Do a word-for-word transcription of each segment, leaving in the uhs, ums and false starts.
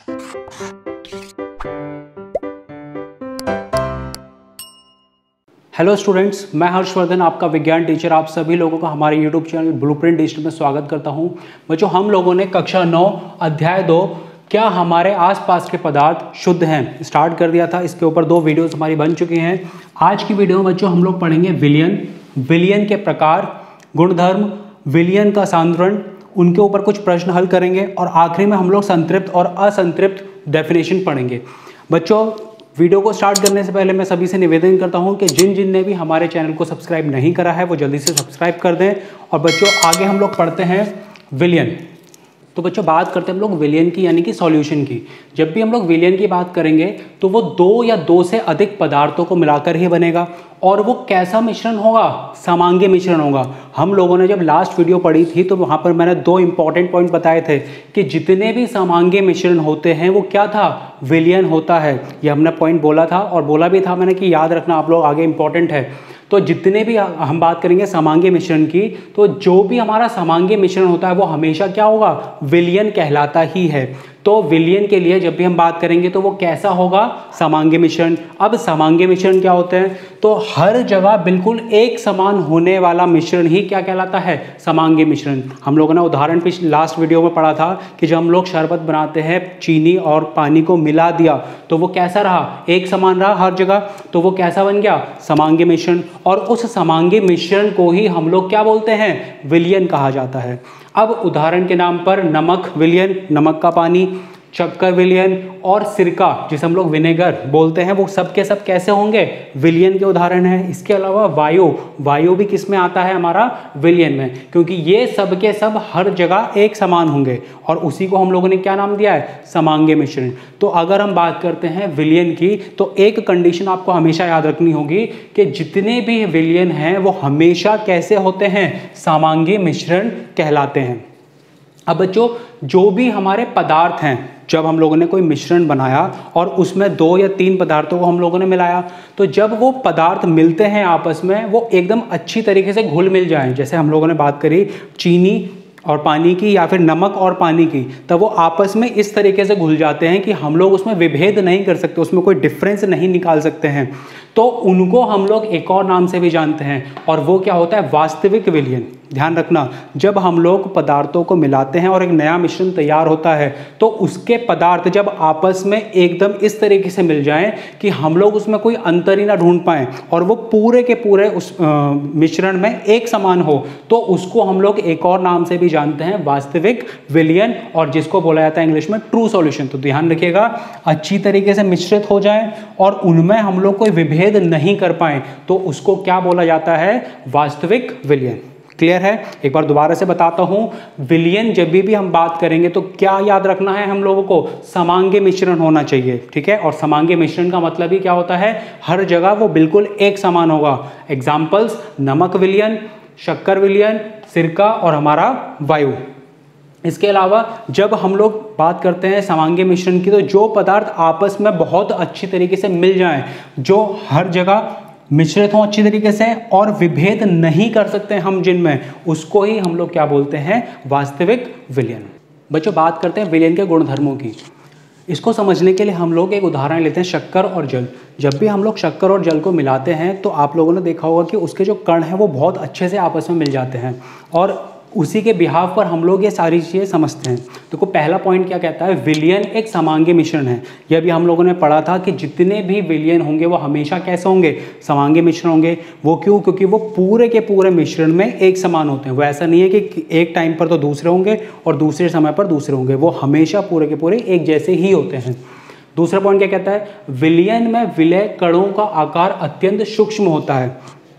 Hello students, मैं हर्षवर्धन, आपका विज्ञान टीचर। आप सभी लोगों का हमारे यूट्यूब चैनल ब्लूप्रिंट डिजिटल में स्वागत करता हूं। बच्चों, हम लोगों ने कक्षा नौ अध्याय दो क्या हमारे आसपास के पदार्थ शुद्ध हैं स्टार्ट कर दिया था। इसके ऊपर दो वीडियोस हमारी बन चुकी हैं। आज की वीडियो में बच्चों हम लोग पढ़ेंगे विलयन, विलयन के प्रकार, गुणधर्म, विलयन का सांद्रण, उनके ऊपर कुछ प्रश्न हल करेंगे और आखिरी में हम लोग संतृप्त और असंतृप्त डेफिनेशन पढ़ेंगे। बच्चों, वीडियो को स्टार्ट करने से पहले मैं सभी से निवेदन करता हूं कि जिन जिन ने भी हमारे चैनल को सब्सक्राइब नहीं करा है वो जल्दी से सब्सक्राइब कर दें। और बच्चों, आगे हम लोग पढ़ते हैं विलयन। तो बच्चों, बात करते हैं हम लोग विलयन की, यानी कि सॉल्यूशन की। जब भी हम लोग विलयन की बात करेंगे तो वो दो या दो से अधिक पदार्थों को मिलाकर ही बनेगा। और वो कैसा मिश्रण होगा? समांगी मिश्रण होगा। हम लोगों ने जब लास्ट वीडियो पढ़ी थी तो वहाँ पर मैंने दो इंपॉर्टेंट पॉइंट बताए थे कि जितने भी समांगी मिश्रण होते हैं वो क्या था? विलयन होता है। ये हमने पॉइंट बोला था और बोला भी था मैंने कि याद रखना आप लोग, आगे इंपॉर्टेंट है। तो जितने भी हम बात करेंगे समांगी मिश्रण की, तो जो भी हमारा समांगी मिश्रण होता है वो हमेशा क्या होगा? विलयन कहलाता ही है। तो विलयन के लिए जब भी हम बात करेंगे तो वो कैसा होगा? समांगी मिश्रण। अब समांगी मिश्रण क्या होते हैं? तो हर जगह बिल्कुल एक समान होने वाला मिश्रण ही क्या कहलाता है? समांगी मिश्रण। हम लोगों ने उदाहरण पिछले लास्ट वीडियो में पढ़ा था कि जब हम लोग शरबत बनाते हैं, चीनी और पानी को मिला दिया तो वो कैसा रहा? एक समान रहा हर जगह। तो वो कैसा बन गया? समांगी मिश्रण। और उस समांगी मिश्रण को ही हम लोग क्या बोलते हैं? विलयन कहा जाता है। अब उदाहरण के नाम पर नमक विलयन, नमक का पानी, शक्कर विलयन और सिरका जिसे हम लोग विनेगर बोलते हैं, वो सब के सब कैसे होंगे? विलयन के उदाहरण हैं। इसके अलावा वायु, वायु भी किस में आता है? हमारा विलयन में, क्योंकि ये सब के सब हर जगह एक समान होंगे और उसी को हम लोगों ने क्या नाम दिया है? समांगी मिश्रण। तो अगर हम बात करते हैं विलयन की तो एक कंडीशन आपको हमेशा याद रखनी होगी कि जितने भी विलयन हैं वो हमेशा कैसे होते हैं? समांगी मिश्रण कहलाते हैं। अब बच्चों, जो भी हमारे पदार्थ हैं, जब हम लोगों ने कोई मिश्रण बनाया और उसमें दो या तीन पदार्थों को हम लोगों ने मिलाया, तो जब वो पदार्थ मिलते हैं आपस में, वो एकदम अच्छी तरीके से घुल मिल जाएं। जैसे हम लोगों ने बात करी चीनी और पानी की या फिर नमक और पानी की, तब वो आपस में इस तरीके से घुल जाते हैं कि हम लोग उसमें विभेद नहीं कर सकते, उसमें कोई डिफरेंस नहीं निकाल सकते हैं। तो उनको हम लोग एक और नाम से भी जानते हैं और वो क्या होता है? वास्तविक विलयन। ध्यान रखना, जब हम लोग पदार्थों को मिलाते हैं और एक नया मिश्रण तैयार होता है तो उसके पदार्थ जब आपस में एकदम इस तरीके से मिल जाएं कि हम लोग उसमें कोई अंतर ही ना ढूंढ पाएं और वो पूरे के पूरे उस मिश्रण में एक समान हो, तो उसको हम लोग एक और नाम से भी जानते हैं, वास्तविक विलयन, और जिसको बोला जाता है इंग्लिश में ट्रू सॉल्यूशन। तो ध्यान रखिएगा, अच्छी तरीके से मिश्रित हो जाए और उनमें हम लोग कोई विभेद नहीं कर पाए तो उसको क्या बोला जाता है? वास्तविक विलयन। क्लियर है? एक बार दोबारा से बताता हूं, विलयन जब भी हम बात करेंगे तो क्या याद रखना है हम लोगों को? समांगी मिश्रण होना चाहिए। ठीक है? और समांगी मिश्रण का मतलब ही क्या होता है? हर जगह वो बिल्कुल एक समान होगा। एग्जाम्पल्स: नमक विलयन, शक्कर विलयन, सिरका और हमारा वायु। इसके अलावा जब हम लोग बात करते हैं समांगी मिश्रण की, तो जो पदार्थ आपस में बहुत अच्छी तरीके से मिल जाएं, जो हर जगह मिश्रित हों अच्छी तरीके से और विभेद नहीं कर सकते हम जिनमें, उसको ही हम लोग क्या बोलते हैं? वास्तविक विलयन। बच्चों, बात करते हैं विलयन के गुणधर्मों की। इसको समझने के लिए हम लोग एक उदाहरण लेते हैं, शक्कर और जल। जब भी हम लोग शक्कर और जल को मिलाते हैं तो आप लोगों ने देखा होगा कि उसके जो कण हैं वो बहुत अच्छे से आपस में मिल जाते हैं और उसी के बिहाव पर हम लोग ये सारी चीज़ें समझते हैं। देखो, पहला पॉइंट क्या कहता है? विलयन एक समांगी मिश्रण है। यह भी हम लोगों ने पढ़ा था कि जितने भी विलयन होंगे वो हमेशा कैसे होंगे? समांगी मिश्रण होंगे। वो क्यों? क्योंकि वो पूरे के पूरे मिश्रण में एक समान होते हैं। वो ऐसा नहीं है कि एक टाइम पर तो दूसरे होंगे और दूसरे समय पर दूसरे होंगे, वो हमेशा पूरे के पूरे एक जैसे ही होते हैं। दूसरा पॉइंट क्या कहता है? विलयन में विलय कणों का आकार अत्यंत सूक्ष्म होता है।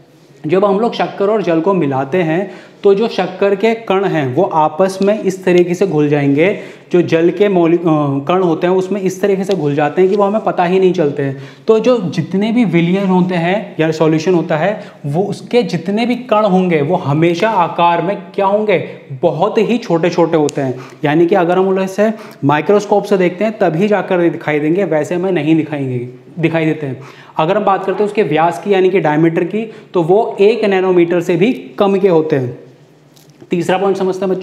जब हम लोग शक्कर और जल को मिलाते हैं तो जो शक्कर के कण हैं वो आपस में इस तरीके से घुल जाएंगे, जो जल के मौलिक कण होते हैं उसमें इस तरीके से घुल जाते हैं कि वो हमें पता ही नहीं चलते हैं। तो जो जितने भी विलयन होते हैं या सॉल्यूशन होता है, वो उसके जितने भी कण होंगे वो हमेशा आकार में क्या होंगे? बहुत ही छोटे छोटे होते हैं। यानी कि अगर हम उन्हें इसे माइक्रोस्कोप से देखते हैं तभी जाकर दिखाई देंगे, वैसे हमें नहीं दिखाएंगे दिखाई देते हैं। अगर हम बात करते हैं उसके व्यास की यानी कि डायमीटर की, तो वो एक नैनोमीटर से भी कम के होते हैं। तीसरा पॉइंट समझते हैं बच्चों,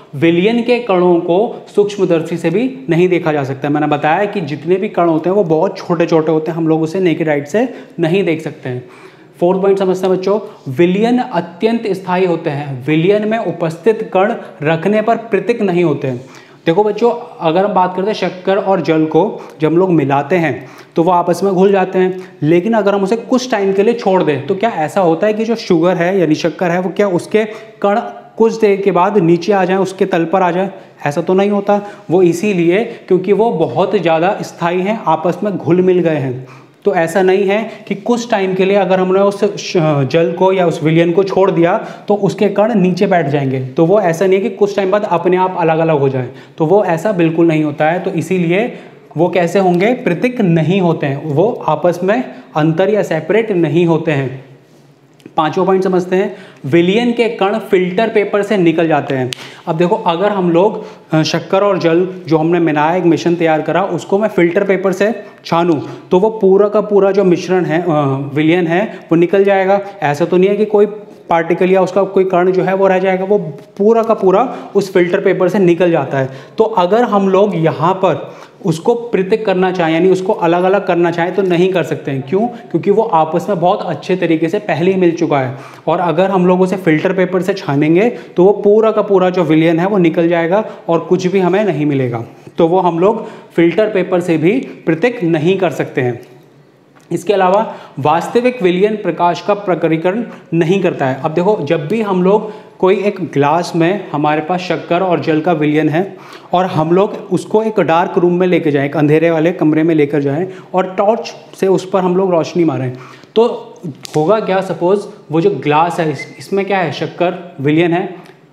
विलयन के कणों को सूक्ष्मदर्शी से भी नहीं देखा जा सकता। मैंने बताया कि जितने भी कण होते हैं वो बहुत छोटे छोटे होते हैं, हम लोग उसे नेकेड आइट से नहीं देख सकते हैं। फोर्थ पॉइंट समझते हैं बच्चों, विलयन अत्यंत स्थायी होते हैं। विलयन में उपस्थित कण रखने पर पृथक नहीं होते हैं। देखो बच्चों, अगर हम बात करते हैं शक्कर और जल को जब हम लोग मिलाते हैं तो वो आपस में घुल जाते हैं, लेकिन अगर हम उसे कुछ टाइम के लिए छोड़ दें तो क्या ऐसा होता है कि जो शुगर है यानी शक्कर है वो क्या उसके कण कुछ देर के बाद नीचे आ जाए, उसके तल पर आ जाए? ऐसा तो नहीं होता। वो इसीलिए क्योंकि वो बहुत ज़्यादा स्थायी हैं, आपस में घुल मिल गए हैं। तो ऐसा नहीं है कि कुछ टाइम के लिए अगर हमने उस जल को या उस विलयन को छोड़ दिया तो उसके कण नीचे बैठ जाएंगे। तो वो ऐसा नहीं है कि कुछ टाइम बाद अपने आप अलग अलग हो जाए, तो वो ऐसा बिल्कुल नहीं होता है। तो इसीलिए वो कैसे होंगे? पृथक नहीं होते हैं, वो आपस में अंतर या सेपरेट नहीं होते हैं। पांचवा पॉइंट समझते हैं, विलयन के कण फिल्टर पेपर से निकल जाते हैं। अब देखो, अगर हम लोग शक्कर और जल जो हमने मिलाया, एक मिश्रण तैयार करा, उसको मैं फिल्टर पेपर से छानूं तो वो पूरा का पूरा जो मिश्रण है विलयन है वो निकल जाएगा। ऐसा तो नहीं है कि कोई पार्टिकल या उसका कोई कण जो है वो रह जाएगा, वो पूरा का पूरा उस फिल्टर पेपर से निकल जाता है। तो अगर हम लोग यहाँ पर उसको पृथक करना चाहें यानी उसको अलग अलग करना चाहें तो नहीं कर सकते हैं। क्यों? क्योंकि वो आपस में बहुत अच्छे तरीके से पहले ही मिल चुका है। और अगर हम लोग उसे फिल्टर पेपर से छानेंगे तो वो पूरा का पूरा जो विलयन है वो निकल जाएगा और कुछ भी हमें नहीं मिलेगा। तो वो हम लोग फिल्टर पेपर से भी पृथक नहीं कर सकते हैं। इसके अलावा वास्तविक विलयन प्रकाश का प्रकरीकरण नहीं करता है। अब देखो, जब भी हम लोग कोई एक ग्लास में हमारे पास शक्कर और जल का विलयन है और हम लोग उसको एक डार्क रूम में लेके जाएं, एक अंधेरे वाले कमरे में लेकर जाएं और टॉर्च से उस पर हम लोग रोशनी मारें, तो होगा क्या? सपोज वो जो ग्लास है इस, इसमें क्या है? शक्कर विलयन है,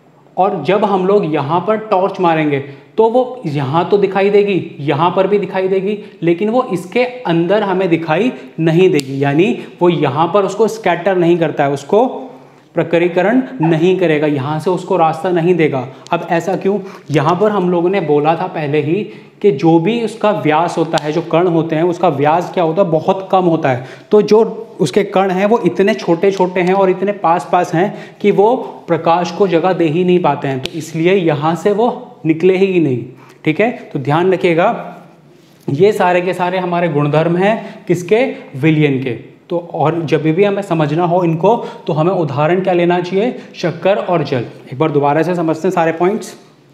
और जब हम लोग यहाँ पर टॉर्च मारेंगे तो वो यहाँ तो दिखाई देगी, यहाँ पर भी दिखाई देगी, लेकिन वो इसके अंदर हमें दिखाई नहीं देगी। यानी वो यहाँ पर उसको स्कैटर नहीं करता है, उसको प्रकरीकरण नहीं करेगा, यहाँ से उसको रास्ता नहीं देगा। अब ऐसा क्यों? यहाँ पर हम लोगों ने बोला था पहले ही कि जो भी उसका व्यास होता है, जो कण होते हैं उसका व्यास क्या होता है? बहुत कम होता है। तो जो उसके कण हैं वो इतने छोटे छोटे हैं और इतने पास पास हैं कि वो प्रकाश को जगह दे ही नहीं पाते हैं, तो इसलिए यहाँ से वो निकले ही नहीं। ठीक है, तो ध्यान रखिएगा, ये सारे के सारे हमारे गुणधर्म हैं किसके? विलयन के। तो और जब भी हमें समझना हो इनको तो हमें उदाहरण क्या लेना चाहिए? शक्कर और जल। एक बार दोबारा से समझते हैं सारे पॉइंट्स।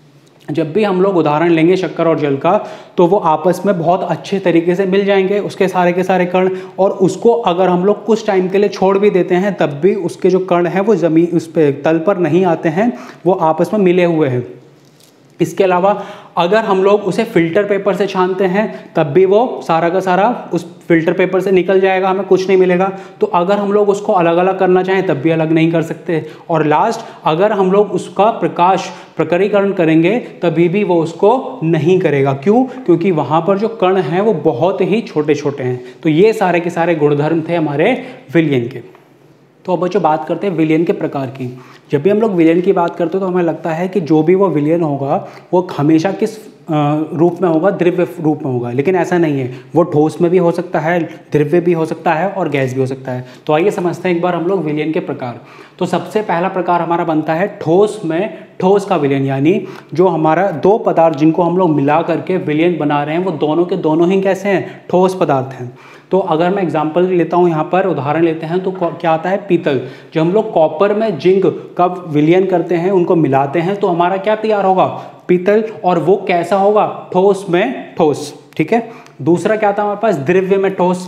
जब भी हम लोग उदाहरण लेंगे शक्कर और जल का तो वो आपस में बहुत अच्छे तरीके से मिल जाएंगे उसके सारे के सारे कण, और उसको अगर हम लोग कुछ टाइम के लिए छोड़ भी देते हैं तब भी उसके जो कण हैं वो जमीन उस पे तल पर नहीं आते हैं, वो आपस में मिले हुए हैं। इसके अलावा अगर हम लोग उसे फिल्टर पेपर से छानते हैं तब भी वो सारा का सारा उस फिल्टर पेपर से निकल जाएगा, हमें कुछ नहीं मिलेगा। तो अगर हम लोग उसको अलग अलग करना चाहें तब भी अलग नहीं कर सकते। और लास्ट, अगर हम लोग उसका प्रकाश प्रकरीकरण करेंगे तभी भी वो उसको नहीं करेगा। क्यों? क्योंकि वहाँ पर जो कण हैं वो बहुत ही छोटे छोटे हैं। तो ये सारे के सारे गुणधर्म थे हमारे विलयन के। तो अब बच्चों बात करते हैं विलयन के प्रकार की। जब भी हम लोग विलयन की बात करते हैं तो हमें लगता है कि जो भी वो विलयन होगा वो हमेशा किस रूप में होगा? द्रव्य रूप में होगा। लेकिन ऐसा नहीं है, वो ठोस में भी हो सकता है, द्रव्य भी हो सकता है और गैस भी हो सकता है। तो आइए समझते हैं एक बार हम लोग विलयन के प्रकार। तो सबसे पहला प्रकार हमारा बनता है ठोस में ठोस का विलयन, यानी जो हमारा दो पदार्थ जिनको हम लोग मिला करके विलयन बना रहे हैं वो दोनों के दोनों ही कैसे हैं? ठोस पदार्थ हैं। तो अगर मैं एग्जांपल लेता हूँ, यहाँ पर उदाहरण लेते हैं तो क्या आता है? पीतल। जब हम लोग कॉपर में जिंक का विलयन करते हैं, उनको मिलाते हैं तो हमारा क्या तैयार होगा? पीतल। और वो कैसा होगा? ठोस में ठोस। ठीक है। दूसरा क्या था हमारे पास? द्रव्य में ठोस।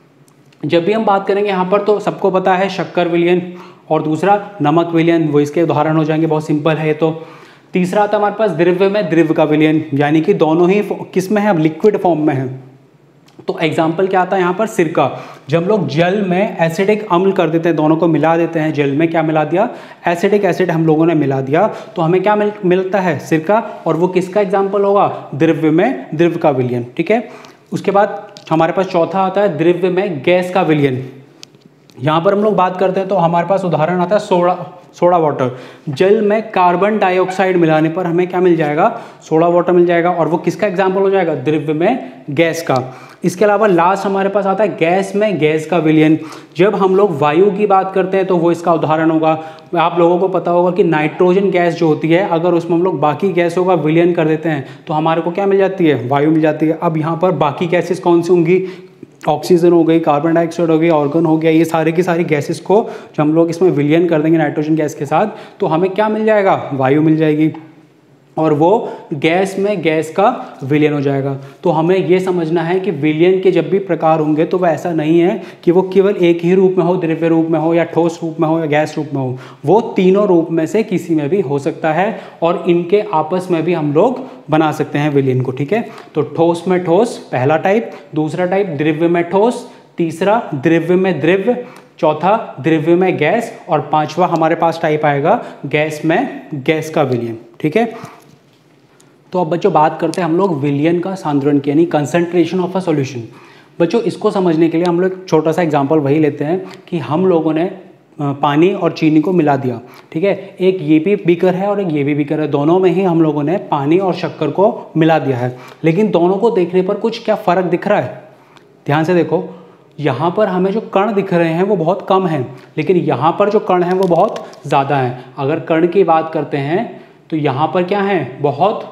जब भी हम बात करेंगे यहाँ पर तो सबको पता है शक्कर विलयन, और दूसरा नमक विलयन, वो इसके उदाहरण हो जाएंगे, बहुत सिंपल है ये। तो तीसरा आता हमारे पास द्रव्य में द्रव्य का विलयन, यानी कि दोनों ही किस में है? अब लिक्विड फॉर्म में है। तो एग्जाम्पल क्या आता है यहाँ पर? सिरका। जब हम लोग जल में एसिडिक अम्ल कर देते हैं, दोनों को मिला देते हैं, जल में क्या मिला दिया? एसिडिक एसिड हम लोगों ने मिला दिया, तो हमें क्या मिल, मिलता है? सिरका। और वो किसका एग्जाम्पल होगा? द्रव्य में द्रव्य का विलयन। ठीक है। उसके बाद हमारे पास चौथा आता है द्रव्य में गैस का विलयन। यहाँ पर हम लोग बात करते हैं तो हमारे पास उदाहरण आता है सोडा सोडा वाटर। जल में कार्बन डाइऑक्साइड मिलाने पर हमें क्या मिल जाएगा? सोडा वाटर मिल जाएगा। और वो किसका एग्जाम्पल हो जाएगा? द्रव्य में गैस का। इसके अलावा लास्ट हमारे पास आता है गैस में गैस का विलयन। जब हम लोग वायु की बात करते हैं तो वो इसका उदाहरण होगा। आप लोगों को पता होगा कि नाइट्रोजन गैस जो होती है, अगर उसमें हम लोग बाकी गैसों का विलयन कर देते हैं तो हमारे को क्या मिल जाती है? वायु मिल जाती है। अब यहाँ पर बाकी गैसेस कौन सी होंगी? ऑक्सीजन हो गई, कार्बन डाइऑक्साइड हो गई, ऑर्गन हो गया। ये सारे की सारी गैसेस को जब हम लोग इसमें विलयन कर देंगे नाइट्रोजन गैस के साथ तो हमें क्या मिल जाएगा? वायु मिल जाएगी। और वो गैस में गैस का विलयन हो जाएगा। तो हमें ये समझना है कि विलयन के जब भी प्रकार होंगे तो वह ऐसा नहीं है कि वो केवल एक ही रूप में हो, द्रव्य रूप में हो या ठोस रूप में हो या गैस रूप में हो। वो तीनों रूप में से किसी में भी हो सकता है और इनके आपस में भी हम लोग बना सकते हैं विलयन को। ठीक है, तो ठोस में ठोस पहला टाइप, दूसरा टाइप द्रव्य में ठोस, तीसरा द्रव्य में द्रव्य, चौथा द्रव्य में गैस और पांचवा हमारे पास टाइप आएगा गैस में गैस का विलयन। ठीक है, तो अब बच्चों बात करते हैं हम लोग विलयन का सांद्रण की, यानी कंसंट्रेशन ऑफ अ सॉल्यूशन। बच्चों इसको समझने के लिए हम लोग छोटा सा एग्जांपल वही लेते हैं कि हम लोगों ने पानी और चीनी को मिला दिया। ठीक है, एक ये भी बीकर है और एक ये भी बीकर है, दोनों में ही हम लोगों ने पानी और शक्कर को मिला दिया है। लेकिन दोनों को देखने पर कुछ क्या फ़र्क दिख रहा है? ध्यान से देखो, यहाँ पर हमें जो कण दिख रहे हैं वो बहुत कम हैं, लेकिन यहाँ पर जो कण हैं वो बहुत ज़्यादा हैं। अगर कण की बात करते हैं तो यहाँ पर क्या है? बहुत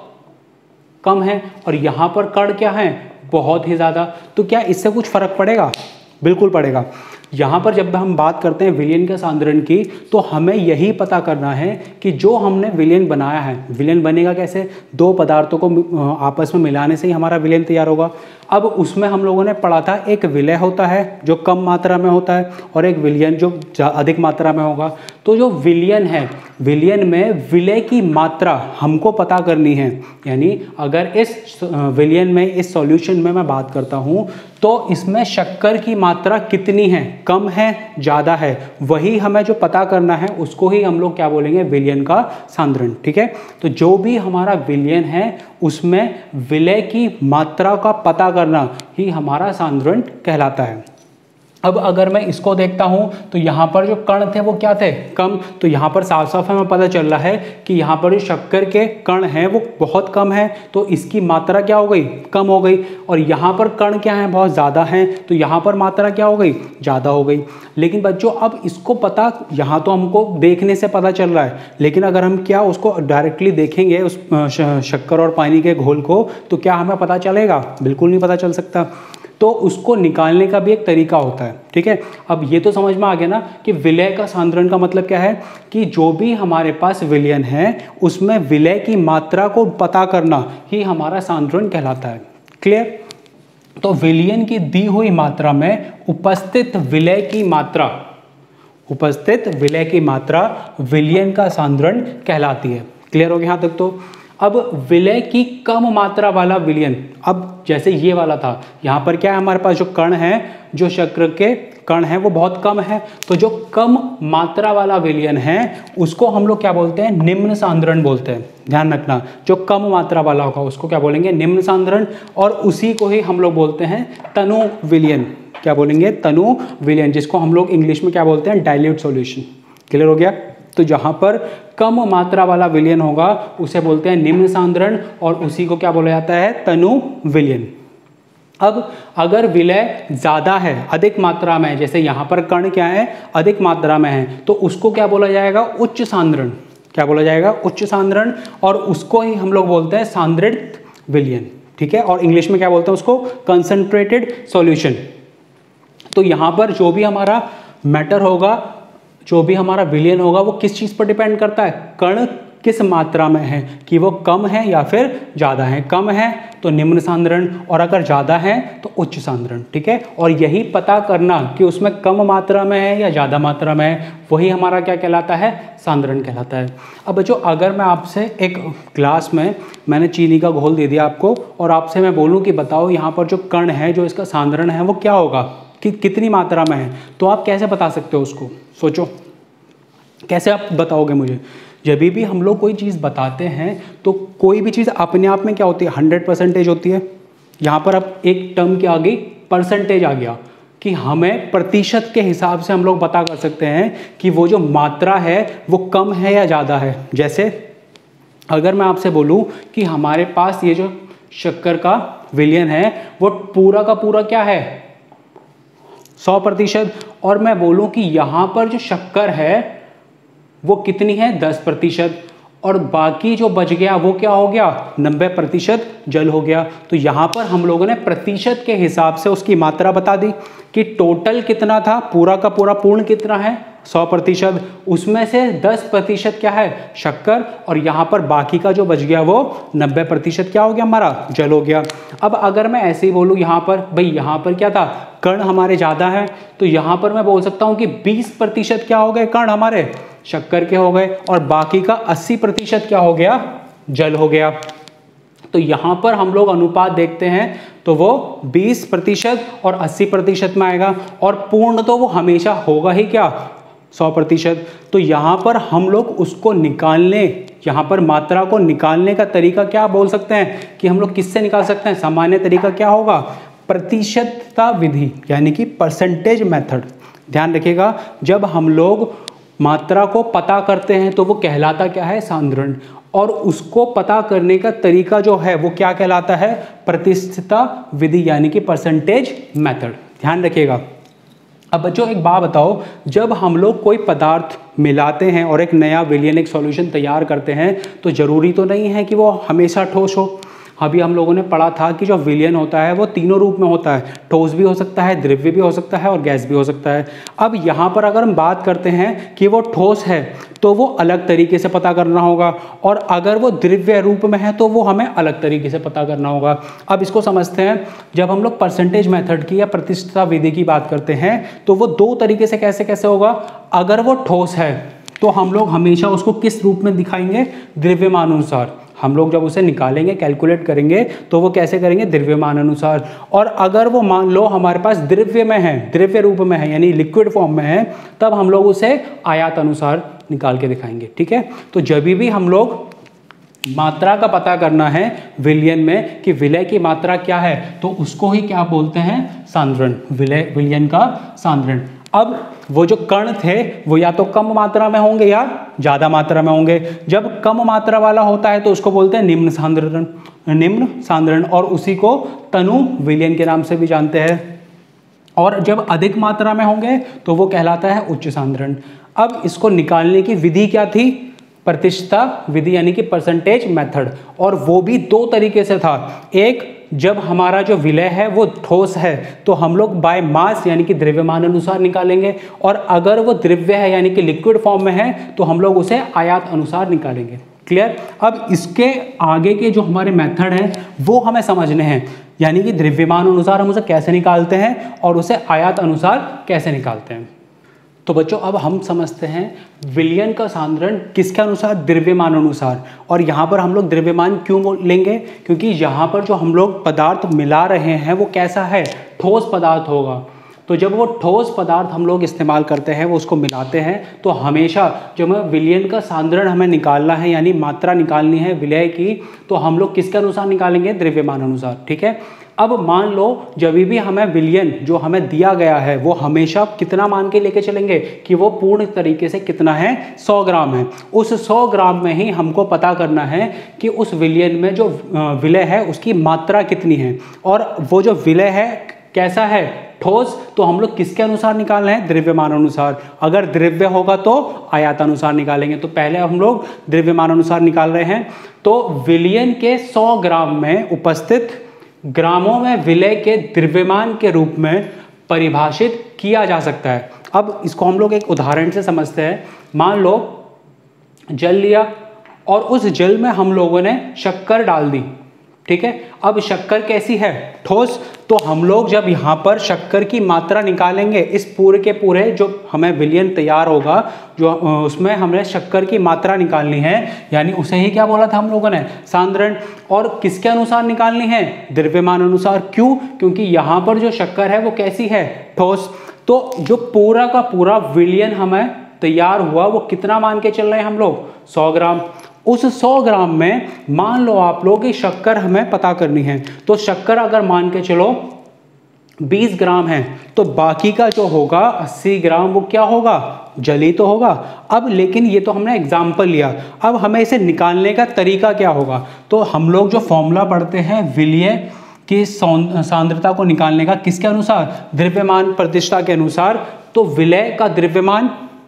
कम है और यहाँ पर कण क्या है? बहुत ही ज़्यादा। तो क्या इससे कुछ फ़र्क पड़ेगा? बिल्कुल पड़ेगा। यहाँ पर जब हम बात करते हैं विलयन के सांद्रण की तो हमें यही पता करना है कि जो हमने विलयन बनाया है, विलयन बनेगा कैसे? दो पदार्थों को आपस में मिलाने से ही हमारा विलयन तैयार होगा। अब उसमें हम लोगों ने पढ़ा था एक विलय होता है जो कम मात्रा में होता है और एक विलयन जो अधिक मात्रा में होगा। तो जो विलयन है, विलयन में विलय की मात्रा हमको पता करनी है। यानी अगर इस विलयन में, इस सॉल्यूशन में मैं बात करता हूँ तो इसमें शक्कर की मात्रा कितनी है? कम है, ज़्यादा है? वही हमें जो पता करना है उसको ही हम लोग क्या बोलेंगे? विलयन का सांद्रण। ठीक है, तो जो भी हमारा विलयन है उसमें विलय की मात्रा का पता करना ही हमारा सांद्रण कहलाता है। अब अगर मैं इसको देखता हूं तो यहाँ पर जो कण थे वो क्या थे? कम। तो यहाँ पर साफ साफ हमें पता चल रहा है कि यहाँ पर जो शक्कर के कण हैं वो बहुत कम है, तो इसकी मात्रा क्या हो गई? कम हो गई। और यहाँ पर कण क्या है? बहुत ज़्यादा हैं, तो यहाँ पर मात्रा क्या हो गई? ज़्यादा हो गई। लेकिन बच्चों अब इसको पता, यहाँ तो हमको देखने से पता चल रहा है, लेकिन अगर हम क्या उसको डायरेक्टली देखेंगे उस शक्कर और पानी के घोल को तो क्या हमें पता चलेगा? बिल्कुल नहीं पता चल सकता। तो उसको निकालने का भी एक तरीका होता है। ठीक है, अब ये तो समझ में आ गया ना कि विलय का सांद्रण का मतलब क्या है? कि जो भी हमारे पास विलयन है उसमें विलय की मात्रा को पता करना ही हमारा सांद्रण कहलाता है। क्लियर? तो विलयन की दी हुई मात्रा में उपस्थित विलय की मात्रा, उपस्थित विलय की मात्रा विलयन का सांद्रण कहलाती है। क्लियर हो गया यहाँ तक? तो अब विलय की कम मात्रा वाला विलयन, अब जैसे ये वाला था, यहाँ पर क्या है? हमारे पास जो कण है, जो शक्कर के कण है वो बहुत कम है, तो जो कम मात्रा वाला विलयन है उसको हम लोग क्या बोलते हैं? निम्न सांद्रण बोलते हैं। ध्यान रखना, जो कम मात्रा वाला होगा उसको क्या बोलेंगे? निम्न सांद्रण। और उसी को ही हम लोग बोलते हैं तनु विलयन। क्या बोलेंगे? तनु विलयन, जिसको हम लोग इंग्लिश में क्या बोलते हैं? Dilute solution. क्लियर हो गया? तो जहाँ पर कम मात्रा वाला विलयन होगा उसे बोलते हैं निम्न सांद्रण और उसी को क्या बोला जाता है? तनु विलयन। अब अगर विलय ज़्यादा है, अधिक मात्रा में है, जैसे यहाँ पर कण क्या है? अधिक मात्रा में है, तो उसको क्या बोला जाएगा? उच्च सांद्रण। क्या बोला जाएगा? उच्च सांद्रण। और उसको ही हम लोग बोलते हैं सांद्रित विलयन। ठीक है, और इंग्लिश में क्या बोलते हैं उसको? Concentrated solution. तो यहाँ पर जो भी हमारा मैटर होगा, जो भी हमारा विलयन होगा वो किस चीज़ पर डिपेंड करता है? कण किस मात्रा में है, कि वो कम है या फिर ज़्यादा है। कम है तो निम्न सांद्रण और अगर ज़्यादा है तो उच्च सांद्रण। ठीक है, और यही पता करना कि उसमें कम मात्रा में है या ज़्यादा मात्रा में है, वही हमारा क्या कहलाता है? सांद्रण कहलाता है। अब बच्चों अगर मैं आपसे एक ग्लास में मैंने चीनी का घोल दे दिया आपको और आपसे मैं बोलूँ कि बताओ यहाँ पर जो कण है, जो इसका सांद्रण है वो क्या होगा, कि कितनी मात्रा में है, तो आप कैसे बता सकते हो उसको? सोचो, कैसे आप बताओगे मुझे? जब भी हम लोग कोई चीज़ बताते हैं तो कोई भी चीज़ अपने आप में क्या होती है? हंड्रेड परसेंटेज होती है। यहाँ पर अब एक टर्म के आगे परसेंटेज आ गया, कि हमें प्रतिशत के हिसाब से हम लोग पता कर सकते हैं कि वो जो मात्रा है वो कम है या ज़्यादा है। जैसे अगर मैं आपसे बोलूं कि हमारे पास ये जो शक्कर का विलयन है वो पूरा का पूरा क्या है, सौ प्रतिशत, और मैं बोलूं कि यहाँ पर जो शक्कर है वो कितनी है, दस प्रतिशत, और बाकी जो बच गया वो क्या हो गया, नब्बे प्रतिशत जल हो गया। तो यहाँ पर हम लोगों ने प्रतिशत के हिसाब से उसकी मात्रा बता दी कि टोटल कितना था, पूरा का पूरा पूर्ण कितना है, सौ प्रतिशत, उसमें से दस प्रतिशत क्या है, शक्कर, और यहाँ पर बाकी का जो बच गया वो नब्बे प्रतिशत क्या हो गया, हमारा जल हो गया। अब अगर मैं ऐसे ही बोलूँ यहाँ पर, भाई यहाँ पर क्या था, कण हमारे ज़्यादा है, तो यहाँ पर मैं बोल सकता हूँ कि बीस प्रतिशत क्या हो गए, कण हमारे शक्कर के हो गए, और बाकी का अस्सी प्रतिशत क्या हो गया, जल हो गया। तो यहाँ पर हम लोग अनुपात देखते हैं तो वो बीस प्रतिशत और अस्सी प्रतिशत में आएगा, और पूर्ण तो वो हमेशा होगा ही क्या, सौ प्रतिशत। तो यहाँ पर हम लोग उसको निकालने, यहाँ पर मात्रा को निकालने का तरीका क्या बोल सकते हैं कि हम लोग किससे निकाल सकते हैं, सामान्य तरीका क्या होगा, प्रतिशतता विधि, यानी कि परसेंटेज मेथड। ध्यान रखिएगा, जब हम लोग मात्रा को पता करते हैं तो वो कहलाता क्या है, सांद्रण, और उसको पता करने का तरीका जो है वो क्या कहलाता है, प्रतिशतता विधि, यानी कि परसेंटेज मेथड। ध्यान रखिएगा। अब बच्चों एक बात बताओ, जब हम लोग कोई पदार्थ मिलाते हैं और एक नया विलयन, एक सॉल्यूशन तैयार करते हैं, तो ज़रूरी तो नहीं है कि वो हमेशा ठोस हो। अभी हम लोगों ने पढ़ा था कि जो विलयन होता है वो तीनों रूप में होता है, ठोस भी हो सकता है, द्रव्य भी हो सकता है और गैस भी हो सकता है। अब यहाँ पर अगर हम बात करते हैं कि वो ठोस है तो वो अलग तरीके से पता करना होगा, और अगर वो द्रव्य रूप में है तो वो हमें अलग तरीके से पता करना होगा। अब इसको समझते हैं। जब हम लोग परसेंटेज मेथड की या प्रतिशतता विधि की बात करते हैं तो वो दो तरीके से कैसे कैसे होगा। अगर वो ठोस है तो हम लोग हमेशा उसको किस रूप में दिखाएंगे, द्रव्यमान अनुसार। हम लोग जब उसे निकालेंगे, कैलकुलेट करेंगे, तो वो कैसे करेंगे, द्रव्यमान अनुसार। और अगर वो मान लो हमारे पास द्रव्य में है, द्रव्य रूप में है, यानी लिक्विड फॉर्म में है, तब हम लोग उसे आयात अनुसार निकाल के दिखाएंगे। ठीक है, तो जब भी हम लोग मात्रा का पता करना है विलयन में कि विलय की मात्रा क्या है, तो उसको ही क्या बोलते हैं, सांद्रण, विलय विलयन का सांद्रण। अब वो जो कण थे वो या तो कम मात्रा में होंगे या ज़्यादा मात्रा में होंगे। जब कम मात्रा वाला होता है तो उसको बोलते हैं निम्न सांद्रण, निम्न सांद्रण, और उसी को तनु विलयन के नाम से भी जानते हैं। और जब अधिक मात्रा में होंगे तो वो कहलाता है उच्च सांद्रण। अब इसको निकालने की विधि क्या थी, प्रतिशतता विधि, यानी कि परसेंटेज मेथड, और वो भी दो तरीके से था। एक, जब हमारा जो विलय है वो ठोस है तो हम लोग बाय मास यानी कि द्रव्यमान अनुसार निकालेंगे, और अगर वो द्रव्य है यानी कि लिक्विड फॉर्म में है तो हम लोग उसे आयात अनुसार निकालेंगे। क्लियर। अब इसके आगे के जो हमारे मेथड हैं वो हमें समझने हैं, यानी कि द्रव्यमान अनुसार हम उसे कैसे निकालते हैं और उसे आयात अनुसार कैसे निकालते हैं। तो बच्चों अब हम समझते हैं विलयन का सांद्रण किसके अनुसार, द्रव्यमान अनुसार। और यहाँ पर हम लोग द्रव्यमान क्यों लेंगे, क्योंकि यहाँ पर जो हम लोग पदार्थ मिला रहे हैं वो कैसा है, ठोस पदार्थ होगा। तो जब वो ठोस पदार्थ हम लोग इस्तेमाल करते हैं, वो उसको मिलाते हैं, तो हमेशा जब हमें विलयन का सांद्रण हमें निकालना है, यानी मात्रा निकालनी है विलय की, तो हम लोग किसके अनुसार निकालेंगे, द्रव्यमान अनुसार। ठीक है। अब मान लो जब भी हमें विलयन जो हमें दिया गया है वो हमेशा कितना मान के लेके चलेंगे कि वो पूर्ण तरीके से कितना है, सौ ग्राम है। उस सौ ग्राम में ही हमको पता करना है कि उस विलयन में जो विलय है उसकी मात्रा कितनी है, और वो जो विलय है कैसा है, ठोस, तो हम लोग किसके अनुसार निकाल रहे हैं, द्रव्यमान अनुसार। अगर द्रव्य होगा तो आयतानुसार निकालेंगे। तो पहले हम लोग द्रव्यमान अनुसार निकाल रहे हैं। तो विलयन के सौ ग्राम में उपस्थित ग्रामों में विलय के द्रव्यमान के रूप में परिभाषित किया जा सकता है। अब इसको हम लोग एक उदाहरण से समझते हैं। मान लो जल लिया और उस जल में हम लोगों ने शक्कर डाल दी। ठीक है। अब शक्कर कैसी है, ठोस। तो हम लोग जब यहाँ पर शक्कर की मात्रा निकालेंगे, इस पूरे के पूरे जो हमें विलयन तैयार होगा, जो उसमें हमें शक्कर की मात्रा निकालनी है, यानी उसे ही क्या बोला था हम लोगों ने, सांद्रण। और किसके अनुसार निकालनी है, द्रव्यमान अनुसार। क्यों, क्योंकि यहाँ पर जो शक्कर है वो कैसी है, ठोस। तो जो पूरा का पूरा विलयन हमें तैयार हुआ वो कितना मान के चल रहे हैं हम लोग, सौ ग्राम। उस सौ ग्राम में मान लो आप लोग कि शक्कर हमें पता करनी है, तो शक्कर अगर मान के चलो बीस ग्राम है, तो बाकी का जो होगा अस्सी ग्राम वो क्या होगा, जल ही तो होगा। अब लेकिन ये तो हमने एग्जाम्पल लिया, अब हमें इसे निकालने का तरीका क्या होगा। तो हम लोग जो फॉर्मूला पढ़ते हैं विलय की सांद्रता को निकालने का, किसके अनुसार, द्रव्यमान प्रतिष्ठा के अनुसार। तो विलय का द्रव्यमान,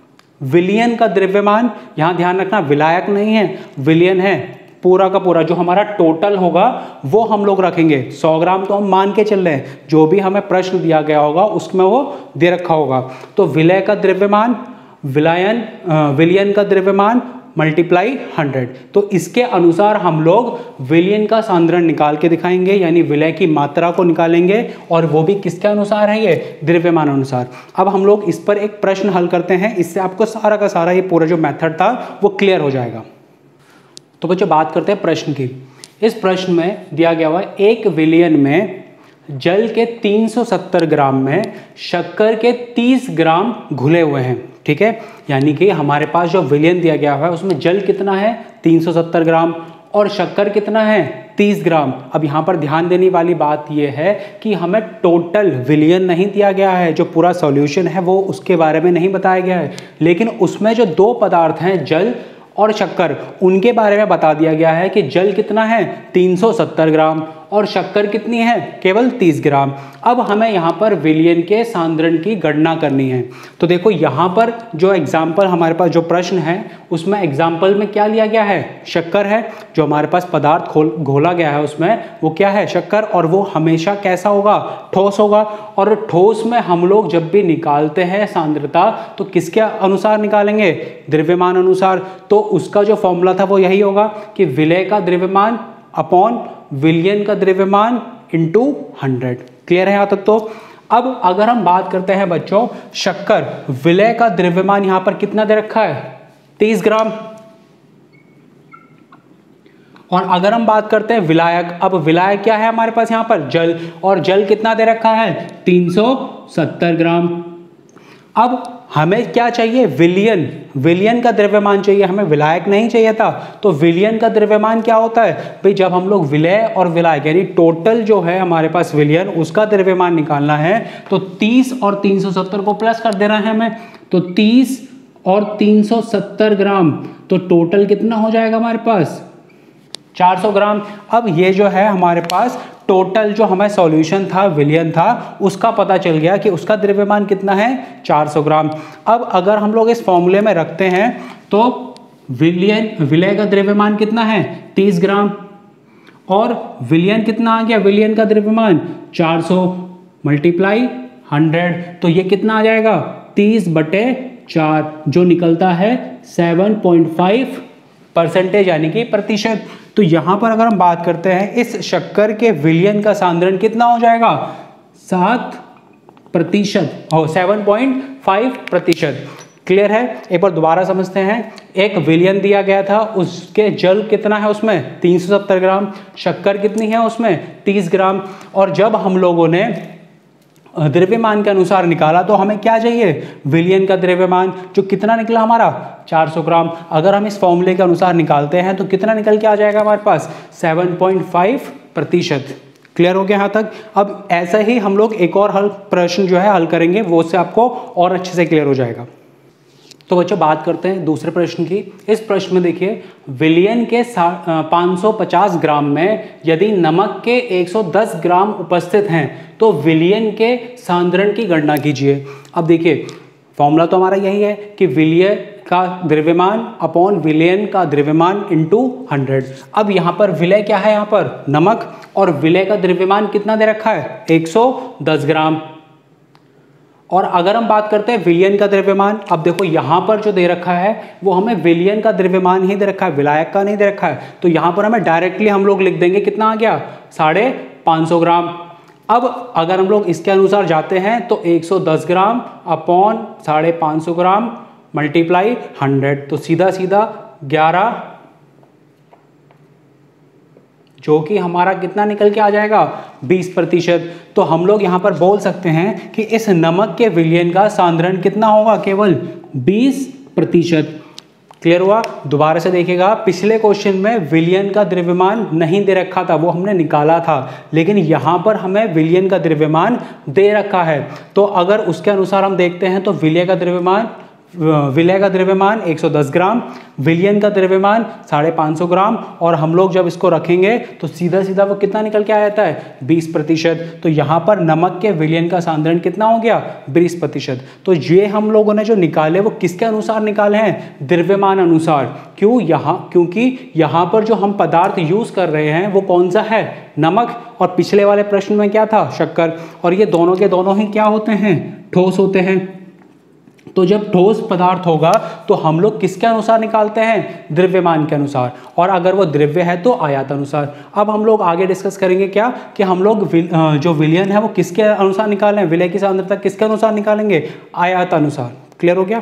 विलयन का द्रव्यमान, यहां ध्यान रखना विलायक नहीं है, विलयन है, पूरा का पूरा जो हमारा टोटल होगा वो हम लोग रखेंगे। सौ ग्राम तो हम मान के चल रहे हैं, जो भी हमें प्रश्न दिया गया होगा उसमें वो दे रखा होगा। तो विलय का द्रव्यमान, विलयन विलयन का द्रव्यमान मल्टीप्लाई हंड्रेड, तो इसके अनुसार हम लोग विलयन का सांद्रण निकाल के दिखाएंगे, यानी विलय की मात्रा को निकालेंगे, और वो भी किसके अनुसार है, ये द्रव्यमान अनुसार। अब हम लोग इस पर एक प्रश्न हल करते हैं, इससे आपको सारा का सारा ये पूरा जो मेथड था वो क्लियर हो जाएगा। तो बच्चों बात करते हैं प्रश्न की। इस प्रश्न में दिया गया हुआ एक विलयन में जल के तीन सौ सत्तर ग्राम में शक्कर के तीस ग्राम घुले हुए हैं, ठीक है। यानी कि हमारे पास जो विलयन दिया गया है उसमें जल कितना है, तीन सौ सत्तर ग्राम, और शक्कर कितना है, तीस ग्राम। अब यहाँ पर ध्यान देने वाली बात यह है कि हमें टोटल विलयन नहीं दिया गया है, जो पूरा सॉल्यूशन है वो उसके बारे में नहीं बताया गया है, लेकिन उसमें जो दो पदार्थ हैं जल और शक्कर, उनके बारे में बता दिया गया है कि जल कितना है, तीन सौ सत्तर ग्राम, और शक्कर कितनी है, केवल तीस ग्राम। अब हमें यहाँ पर विलयन के सांद्रण की गणना करनी है। तो देखो यहाँ पर जो एग्जाम्पल हमारे पास जो प्रश्न है उसमें एग्जाम्पल में क्या लिया गया है, शक्कर है। जो हमारे पास पदार्थ खोल घोला गया है उसमें वो क्या है, शक्कर, और वो हमेशा कैसा होगा, ठोस होगा। और ठोस में हम लोग जब भी निकालते हैं सांद्रता तो किसके अनुसार निकालेंगे, द्रव्यमान अनुसार। तो उसका जो फॉर्मूला था वो यही होगा कि विलय का द्रव्यमान अपॉन विलयन का द्रव्यमान इंटू हंड्रेड। क्लियर है यहाँ तक। तो अब अगर हम बात करते हैं बच्चों शक्कर, विलय का द्रव्यमान यहां पर कितना दे रखा है, तीस ग्राम। और अगर हम बात करते हैं विलायक, अब विलायक क्या है हमारे पास यहां पर, जल, और जल कितना दे रखा है, तीन सौ सत्तर ग्राम। अब हमें क्या चाहिए, विलयन, विलयन का द्रव्यमान चाहिए, हमें विलायक नहीं चाहिए था। तो विलयन का द्रव्यमान क्या होता है भाई, जब हम लोग विलय और विलायक यानी टोटल जो है हमारे पास विलयन उसका द्रव्यमान निकालना है, तो तीस और तीन सौ सत्तर को प्लस कर देना है हमें। तो तीस और तीन सौ सत्तर ग्राम, तो टोटल कितना हो जाएगा हमारे पास, चार सौ ग्राम। अब ये जो है हमारे पास टोटल जो हमें सॉल्यूशन था, विलयन था, उसका पता चल गया कि उसका द्रव्यमान कितना है, चार सौ ग्राम। अब अगर हम लोग इस फॉर्मूले में रखते हैं तो विलयन, विलय का द्रव्यमान कितना है, तीस ग्राम, और विलयन कितना आ गया, विलयन का द्रव्यमान चार सौ मल्टीप्लाई हंड्रेड, तो ये कितना आ जाएगा, तीस बटे चार, जो निकलता है सेवन पॉइंट फाइव परसेंटेज यानी कि प्रतिशत। तो यहां पर अगर हम बात करते हैं इस शक्कर के विलयन का सांद्रण कितना हो जाएगा, सात प्रतिशत और सेवन पॉइंट फाइव प्रतिशत। क्लियर है। एक बार दोबारा समझते हैं। एक विलयन दिया गया था, उसके जल कितना है उसमें, तीन सौ सत्तर ग्राम, शक्कर कितनी है उसमें, तीस ग्राम। और जब हम लोगों ने द्रव्यमान के अनुसार निकाला तो हमें क्या चाहिए, विलयन का द्रव्यमान, जो कितना निकला हमारा, चार सौ ग्राम। अगर हम इस फॉर्मूले के अनुसार निकालते हैं तो कितना निकल के आ जाएगा हमारे पास, सेवन पॉइंट फाइव प्रतिशत। क्लियर हो गया यहाँ तक। अब ऐसा ही हम लोग एक और हल प्रश्न जो है हल करेंगे, वो उससे आपको और अच्छे से क्लियर हो जाएगा। तो बच्चों बात करते हैं दूसरे प्रश्न की। इस प्रश्न में देखिए, विलयन के पाँच सौ पचास ग्राम में यदि नमक के एक सौ दस ग्राम उपस्थित हैं तो विलयन के सांद्रण की गणना कीजिए। अब देखिए फॉर्मूला तो हमारा यही है कि विलय का द्रव्यमान अपॉन विलयन का द्रव्यमान इंटू हंड्रेड। अब यहाँ पर विलय क्या है, यहाँ पर नमक, और विलय का द्रव्यमान कितना दे रखा है, एक सौ दस ग्राम। और अगर हम बात करते हैं विलयन का द्रव्यमान, अब देखो यहाँ पर जो दे रखा है वो हमें विलयन का द्रव्यमान ही दे रखा है, विलायक का नहीं दे रखा है। तो यहाँ पर हमें डायरेक्टली हम लोग लिख देंगे कितना आ गया, साढ़े पाँच सौ ग्राम। अब अगर हम लोग इसके अनुसार जाते हैं तो एक सौ दस ग्राम अपॉन साढ़े पाँच सौ ग्राम मल्टीप्लाई हंड्रेड, तो सीधा सीधा ग्यारह, जो कि हमारा कितना निकल के आ जाएगा, बीस प्रतिशत। तो हम लोग यहाँ पर बोल सकते हैं कि इस नमक के विलयन का सांद्रण कितना होगा, केवल बीस प्रतिशत। क्लियर हुआ? दोबारा से देखिएगा, पिछले क्वेश्चन में विलयन का द्रव्यमान नहीं दे रखा था, वो हमने निकाला था, लेकिन यहाँ पर हमें विलयन का द्रव्यमान दे रखा है। तो अगर उसके अनुसार हम देखते हैं तो विलय का द्रव्यमान विलय का द्रव्यमान एक सौ दस ग्राम, विलयन का द्रव्यमान साढ़े पाँच सौ ग्राम, और हम लोग जब इसको रखेंगे तो सीधा सीधा वो कितना निकल के आ जाता है, बीस प्रतिशत। तो यहाँ पर नमक के विलयन का सांद्रण कितना हो गया, बीस प्रतिशत। तो ये हम लोगों ने जो निकाले वो किसके अनुसार निकाले हैं, द्रव्यमान अनुसार। क्यों? यहाँ क्योंकि यहाँ पर जो हम पदार्थ यूज कर रहे हैं वो कौन सा है, नमक, और पिछले वाले प्रश्न में क्या था, शक्कर, और ये दोनों के दोनों ही क्या होते हैं, ठोस होते हैं। तो जब ठोस पदार्थ होगा तो हम लोग किसके अनुसार निकालते हैं, द्रव्यमान के अनुसार, और अगर वो द्रव्य है तो आयत अनुसार। अब हम लोग आगे डिस्कस करेंगे क्या, कि हम लोग जो विलयन है वो किसके अनुसार निकालें, विलय की सांद्रता किसके अनुसार निकालेंगे, आयत अनुसार। क्लियर हो गया?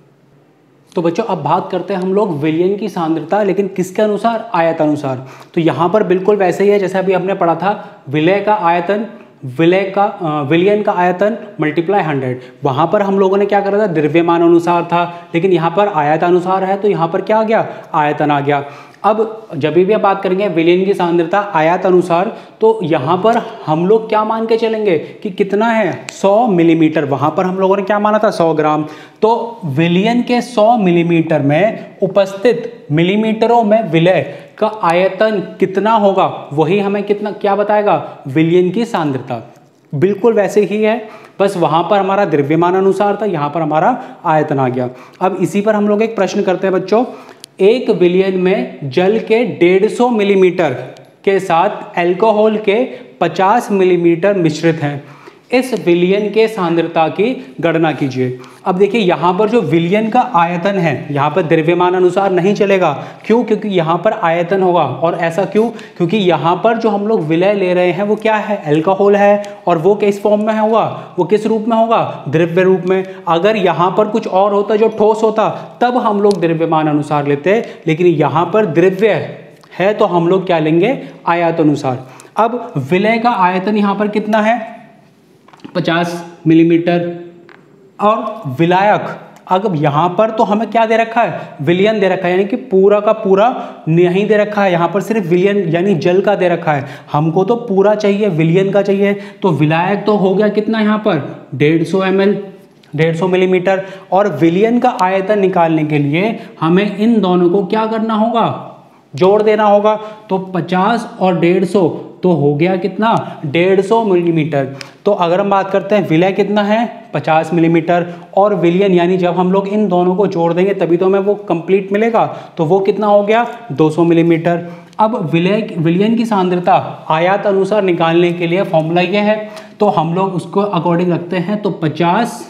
तो बच्चों अब बात करते हैं हम लोग विलयन की सांद्रता, लेकिन किसके अनुसार, आयत अनुसार। तो यहाँ पर बिल्कुल वैसे ही है जैसे अभी हमने पढ़ा था, विलय का आयतन, विलय का विलयन का आयतन मल्टीप्लाई हंड्रेड। वहां पर हम लोगों ने क्या करा था, द्रव्यमान अनुसार था, लेकिन यहाँ पर आयत अनुसार है तो यहाँ पर क्या आ गया, आयतन आ गया। अब जब भी आप बात करेंगे विलयन की सांद्रता आयत अनुसार, तो यहाँ पर हम लोग क्या मान के चलेंगे कि कितना है, सौ मिलीमीटर। वहाँ पर हम लोगों ने क्या माना था, सौ ग्राम। तो विलयन के सौ मिलीमीटर में उपस्थित मिलीमीटरों में विलय का आयतन कितना होगा, वही हमें कितना क्या बताएगा, विलयन की सांद्रता। बिल्कुल वैसे ही है, बस वहाँ पर हमारा द्रव्यमान अनुसार था, यहाँ पर हमारा आयतन आ गया। अब इसी पर हम लोग एक प्रश्न करते हैं बच्चों, एक विलयन में जल के डेढ़ सौ मिलीमीटर के साथ अल्कोहल के पचास मिलीमीटर मिश्रित हैं, इस विलयन के सांद्रता की गणना कीजिए। अब देखिए यहाँ पर जो विलयन का आयतन है, यहाँ पर द्रव्यमान अनुसार नहीं चलेगा। क्यों? क्योंकि यहाँ पर आयतन होगा। और ऐसा क्यों? क्योंकि यहाँ पर जो हम लोग विलय ले रहे हैं वो क्या है, अल्कोहल है, और वो किस फॉर्म में होगा, वो किस रूप में होगा, द्रव्य रूप में। अगर यहाँ पर कुछ और होता जो ठोस होता तब हम लोग द्रव्यमान अनुसार लेते, लेकिन यहाँ पर द्रव्य है तो हम लोग क्या लेंगे, आयत अनुसार। अब विलय का आयतन यहाँ पर कितना है, पचास मिलीमीटर, और विलायक अगर यहाँ पर तो हमें क्या दे रखा है, विलयन दे रखा है, यानी कि पूरा का पूरा नहीं दे रखा है, यहाँ पर सिर्फ विलयन यानी जल का दे रखा है। हमको तो पूरा चाहिए, विलयन का चाहिए। तो विलायक तो हो गया कितना यहाँ पर, डेढ़ सौ एम एल, डेढ़ सौ मिलीमीटर। और विलयन का आयतन निकालने के लिए हमें इन दोनों को क्या करना होगा, जोड़ देना होगा। तो पचास और डेढ़ सौ तो हो गया कितना, डेढ़ सौ मिलीमीटर। तो अगर हम बात करते हैं विलय कितना है, पचास मिलीमीटर, और विलयन यानी जब हम लोग इन दोनों को जोड़ देंगे तभी तो हमें वो कंप्लीट मिलेगा, तो वो कितना हो गया, दो सौ मिलीमीटर। अब विलय विलयन की सांद्रता आयत अनुसार निकालने के लिए फॉर्मूला ये है, तो हम लोग उसको अकॉर्डिंग रखते हैं। तो पचास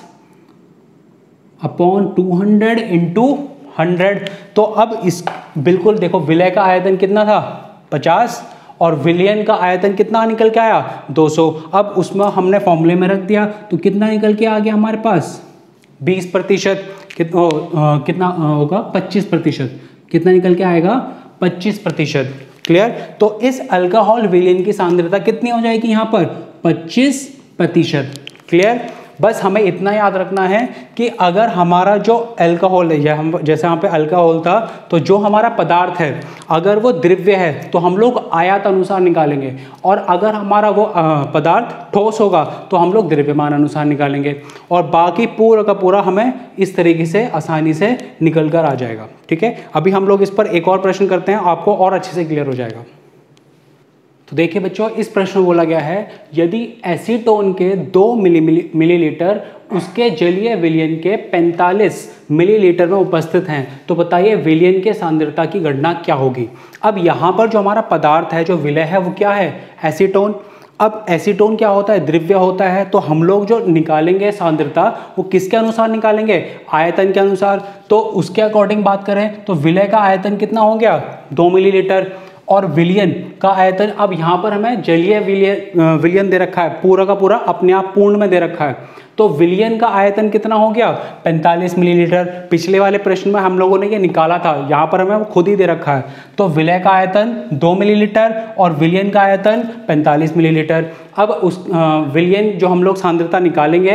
upon two hundred into hundred. तो अब इस बिल्कुल देखो, विलय का आयतन कितना था, पचास, और विलयन का आयतन कितना निकल के आया, दो सौ। अब उसमें हमने फॉर्मूले में रख दिया तो कितना निकल के आ गया हमारे पास, बीस प्रतिशत कितना कितना होगा, पच्चीस प्रतिशत। कितना निकल के आएगा, पच्चीस प्रतिशत। क्लियर? तो इस अल्कोहल विलयन की सांद्रता कितनी हो जाएगी यहाँ पर, पच्चीस प्रतिशत। क्लियर? बस हमें इतना याद रखना है कि अगर हमारा जो अल्कोहल है, या हम जैसे यहाँ पे अल्कोहल था, तो जो हमारा पदार्थ है अगर वो द्रव्य है तो हम लोग आयत अनुसार निकालेंगे, और अगर हमारा वो पदार्थ ठोस होगा तो हम लोग द्रव्यमान अनुसार निकालेंगे, और बाकी पूरा का पूरा हमें इस तरीके से आसानी से निकल कर आ जाएगा। ठीक है? अभी हम लोग इस पर एक और प्रश्न करते हैं, आपको और अच्छे से क्लियर हो जाएगा। तो देखिए बच्चों, इस प्रश्न में बोला गया है, यदि एसीटोन के दो मिलीलीटर उसके जलीय विलयन के पैंतालीस मिलीलीटर में उपस्थित हैं, तो बताइए विलयन के सांद्रता की गणना क्या होगी। अब यहाँ पर जो हमारा पदार्थ है, जो विलय है, वो क्या है, एसीटोन। अब एसीटोन क्या होता है, द्रव्य होता है। तो हम लोग जो निकालेंगे सांद्रता वो किसके अनुसार निकालेंगे, आयतन के अनुसार। तो उसके अकॉर्डिंग बात करें तो विलय का आयतन कितना हो गया, दो मिलीलीटर, और विलयन का आयतन, अब यहाँ पर हमें जलीय विलयन विलयन दे रखा है, पूरा का पूरा अपने आप पूर्ण में दे रखा है। तो विलयन का आयतन कितना हो गया, पैंतालीस मिलीलीटर। पिछले वाले प्रश्न में हम लोगों ने ये निकाला था, यहाँ पर हमें वो खुद ही दे रखा है। तो विलय का आयतन दो मिलीलीटर और विलयन का आयतन पैंतालीस मिलीलीटर। अब उस विलयन जो हम लोग सांद्रता निकालेंगे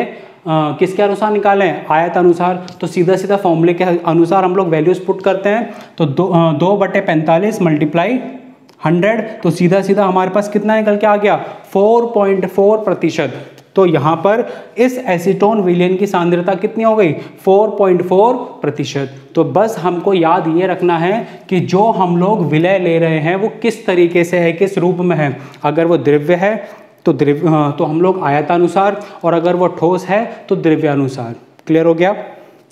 आ, किसके अनुसार निकालें, आयत अनुसार। तो सीधा सीधा फॉर्मूले के अनुसार हम लोग वैल्यूज पुट करते हैं। तो दो आ, दो बटे पैंतालीस मल्टीप्लाई हंड्रेड, तो सीधा सीधा हमारे पास कितना निकल के आ गया, फोर पॉइंट फोर प्रतिशत। तो यहाँ पर इस एसीटोन विलयन की सांद्रता कितनी हो गई, फोर पॉइंट फोर प्रतिशत। तो बस हमको याद ये रखना है कि जो हम लोग विलय ले रहे हैं वो किस तरीके से है, किस रूप में है। अगर वो द्रव्य है तो द्रव्य तो हम लोग आयतानुसार, और अगर वो ठोस है तो द्रव्यानुसार। क्लियर हो गया।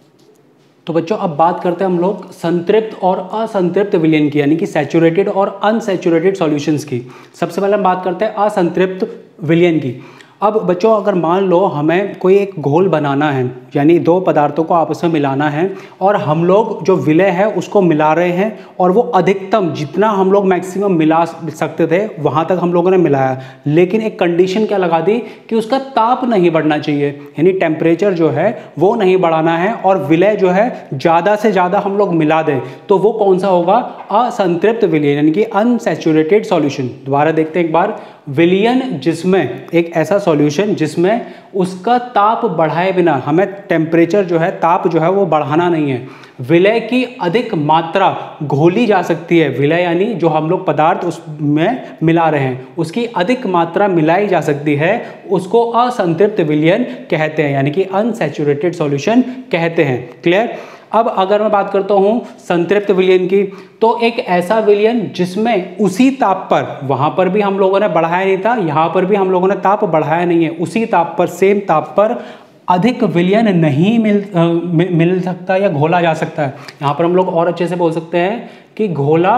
तो बच्चों अब बात करते हैं हम लोग संतृप्त और असंतृप्त विलयन की, यानी कि सैचुरेटेड और अनसैचुरेटेड सॉल्यूशंस की। सबसे पहले हम बात करते हैं असंतृप्त विलयन की। अब बच्चों अगर मान लो हमें कोई एक घोल बनाना है, यानी दो पदार्थों को आपस में मिलाना है, और हम लोग जो विलय है उसको मिला रहे हैं, और वो अधिकतम जितना हम लोग मैक्सिमम मिला सकते थे वहाँ तक हम लोगों ने मिलाया, लेकिन एक कंडीशन क्या लगा दी कि उसका ताप नहीं बढ़ना चाहिए, यानी टेम्परेचर जो है वो नहीं बढ़ाना है, और विलय जो है ज़्यादा से ज़्यादा हम लोग मिला दें। तो वो कौन सा होगा, असंतृप्त विलयन, यानी कि अनसैचुरेटेड सॉल्यूशन। दोबारा देखते हैं एक बार, विलयन जिसमें एक ऐसा सॉल्यूशन जिसमें उसका ताप बढ़ाए बिना, हमें टेम्परेचर जो है, ताप जो है वो बढ़ाना नहीं है। विलय की अधिक मात्रा घोली जा सकती है, विलय यानी जो हम लोग पदार्थ उसमें मिला रहे हैं उसकी अधिक मात्रा मिलाई जा सकती है, उसको असंतृप्त विलयन कहते हैं, यानी कि अनसैचुरेटेड सॉल्यूशन कहते हैं। क्लियर। अब अगर मैं बात करता हूं संतृप्त विलयन की, तो एक ऐसा विलयन जिसमें उसी ताप पर, वहां पर भी हम लोगों ने बढ़ाया नहीं था, यहां पर भी हम लोगों ने ताप बढ़ाया नहीं है, उसी ताप पर, सेम ताप पर अधिक विलयन नहीं मिल आ, मिल सकता या घोला जा सकता है। यहां पर हम लोग और अच्छे से बोल सकते हैं कि घोला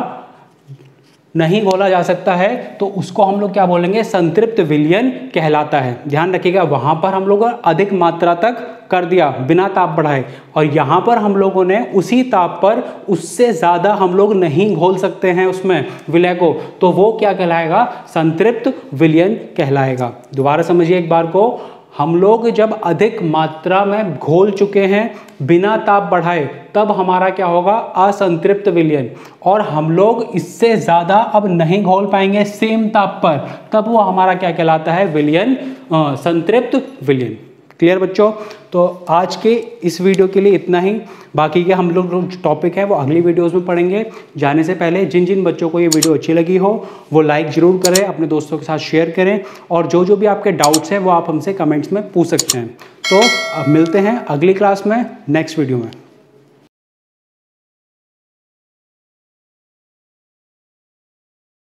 नहीं घोला जा सकता है, तो उसको हम लोग क्या बोलेंगे, संतृप्त विलयन कहलाता है। ध्यान रखिएगा, वहां पर हम लोग अधिक मात्रा तक कर दिया बिना ताप बढ़ाए, और यहाँ पर हम लोगों ने उसी ताप पर उससे ज़्यादा हम लोग नहीं घोल सकते हैं उसमें विलय को, तो वो क्या कहलाएगा, संतृप्त विलयन कहलाएगा। दोबारा समझिए एक बार को, हम लोग जब अधिक मात्रा में घोल चुके हैं बिना ताप बढ़ाए, तब हमारा क्या होगा, असंतृप्त विलयन, और हम लोग इससे ज़्यादा अब नहीं घोल पाएंगे सेम ताप पर, तब वो हमारा क्या कहलाता है, विलयन, संतृप्त विलयन। क्लियर बच्चों। तो आज के इस वीडियो के लिए इतना ही, बाकी के हम लोग जो टॉपिक है वो अगली वीडियोस में पढ़ेंगे। जाने से पहले जिन जिन बच्चों को ये वीडियो अच्छी लगी हो वो लाइक ज़रूर करें, अपने दोस्तों के साथ शेयर करें, और जो जो भी आपके डाउट्स हैं वो आप हमसे कमेंट्स में पूछ सकते हैं। तो अब मिलते हैं अगली क्लास में, नेक्स्ट वीडियो में।